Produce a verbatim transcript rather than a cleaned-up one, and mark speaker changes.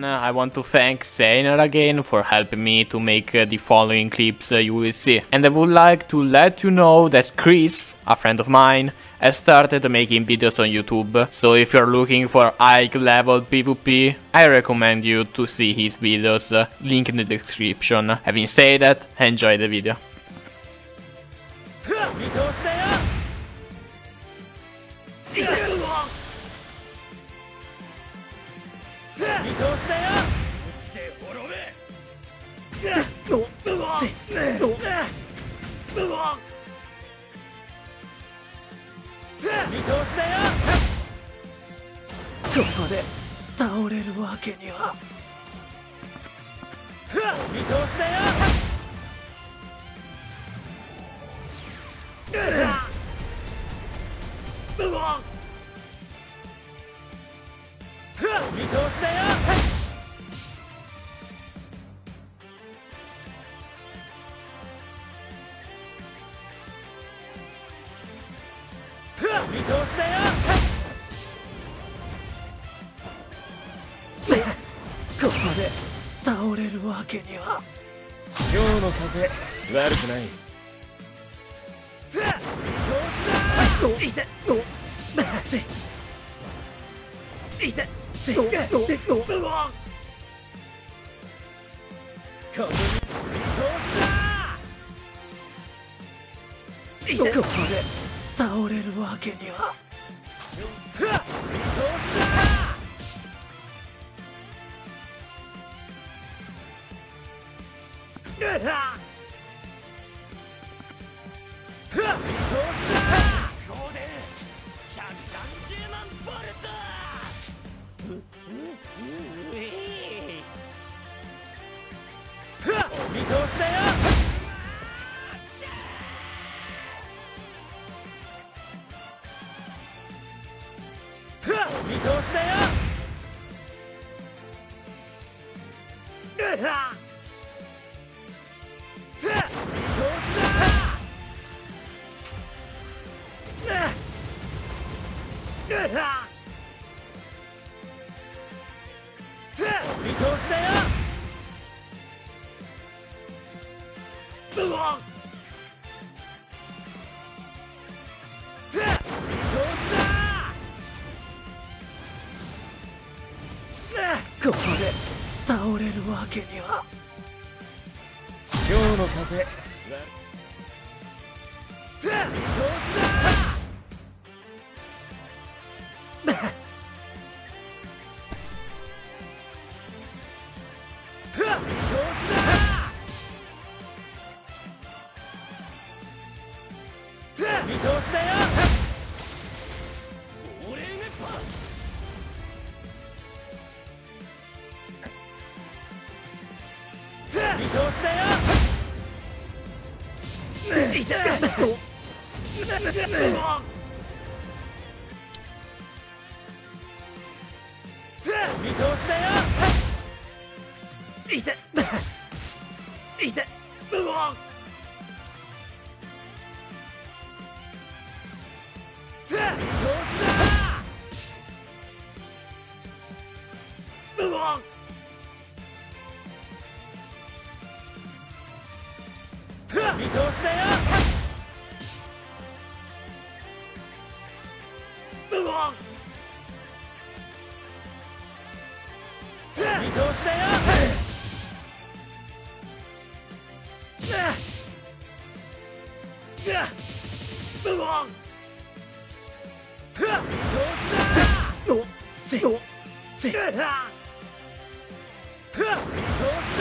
Speaker 1: everyone, I want to thank Seiner again for helping me to make uh, the following clips uh, you will see. And I would like to let you know that Chris, a friend of mine, has started making videos on YouTube, so if you're looking for high level PvP, I recommend you to see his videos, uh, link in the description. Having said that, enjoy the video.
Speaker 2: ここで倒れるわけには。見通しだよ。見通しだよ。見通しだよ。ここで倒れるわけには。今日の風悪くない。見通しだ。いて。いて。ち。ここに見通しだ。いて。ここで倒れるわけには。見通しだ。見通しだよ。見通しだよ。見通しだよ。うわっ。見通しだ。ここで倒れるわけには。今日の風。見通しだ。見通しだよ。オレンゲパス。見通しだよ。いた。見通しだよ。いて。いて。うわっ。見通しだ。うわっ。見通しだよ。うわっ。見通しだよ。うわっ。見通しだ。お、ち、お、ち。見通し